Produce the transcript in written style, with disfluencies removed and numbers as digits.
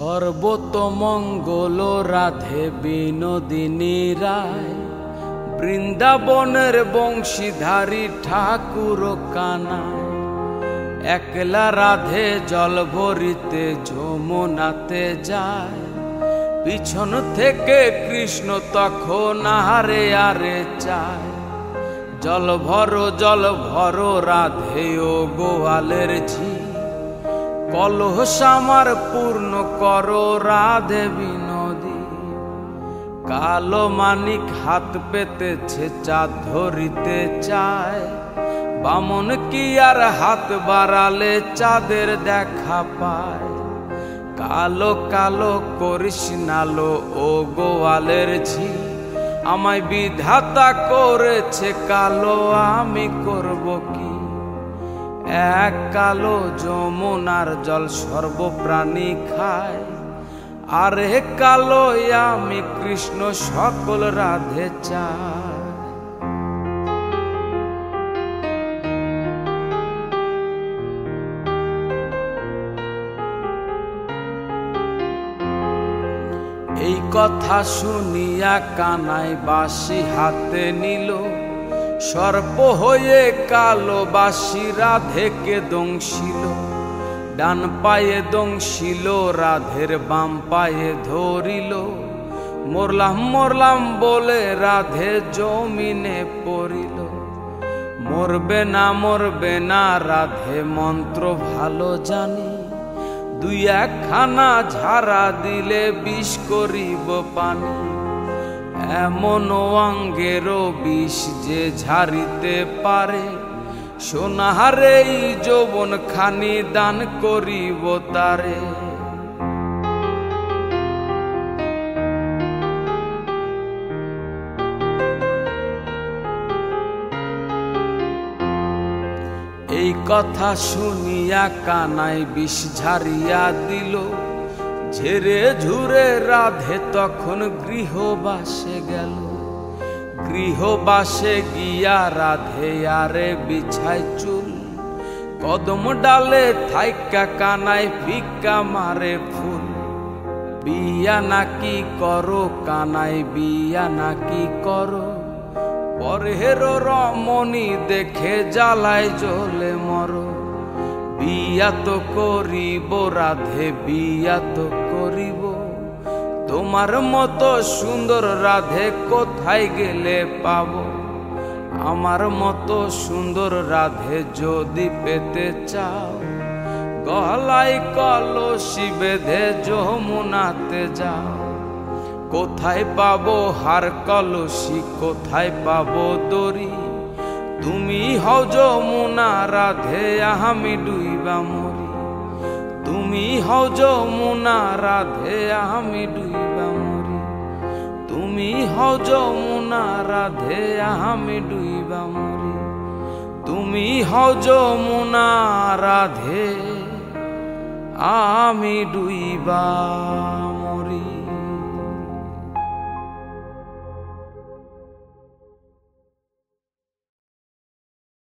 সর্বতমঙ্গল রাধে বিনোদিনী রায়, বৃন্দাবনের বংশীধারী ঠাকুর কানাই। একলা রাধে জল ভরিতে যমুনাতে যায়, পিছন থেকে কৃষ্ণ তখন আরে আরে চায়। জল ভরো রাধে ও গোয়ালের ঝি, কলস আমার পূর্ণ করো রাধে বিনোদী। কালো মানিক হাত পেতেছে চাঁদ ধরিতে চায়, বামন কি আর হাত বাড়ালে চাঁদের দেখা পায়। কালো কালো করিস নালো ও গোয়ালের ঝি, আমায় বিধাতা করেছে কালো, আমি করব কি। এক কালো যমুনার জল সর্বপ্রাণী খায়, আর হে কালো আমি কৃষ্ণ সকল রাধে চায়। এই কথা শুনিয়া কানাই বাঁশি হাতে নিল, সর্প হয়ে কালো বাঁশি রাধেকে দংশিল। ডান পায়ে দংশিল রাধের বাম পায়ে ধরিল, মরলাম মরলাম বলে রাধে জমিনে পড়িল। মরবে না রাধে মন্ত্র ভালো জানি, দুই একখানা ঝাড়া দিলে বিষ করিব পানি। এমন অঙ্গেরও বিষ যে ঝাড়িতে পারে, সোনাহারে যৌবন খানি দান করিব তারে। এই কথা শুনিয়া কানাই বিষ ঝাড়িয়া দিল, ঝেড়ে ঝুরে রাধে তখন গৃহবাসে গেল। গৃহবাসে গিয়া রাধে আরে বিছায় চুল, কদম ডালে থাইকা কানাই ফিক্কা মারে ফুল। বিয়া নাকি করো কানাই বিয়া নাকি করো, পরের রমণী দেখে জ্বালায় জ্বলে মরো। বিয়া তো করিব রাধে বিয়া তো করিব, তোমার মতো সুন্দর রাধে কোথায় গেলে পাবো। আমার মতো সুন্দর রাধে যদি পেতে চাও, গলায় কলসি বেঁধে যমুনাতে যাও। কোথায় পাবো হার কলসি, কোথায় পাবো দড়ি, তুমি হও যমুনা রাধে আমি ডুইবা মরি। তুমি হও যমুনা রাধে আমি ডুইবা মরি। তুমি হও যমুনা রাধে আমি ডুইবা মরি। তুমি হও যমুনা রাধে আমি ডুইবা মরি।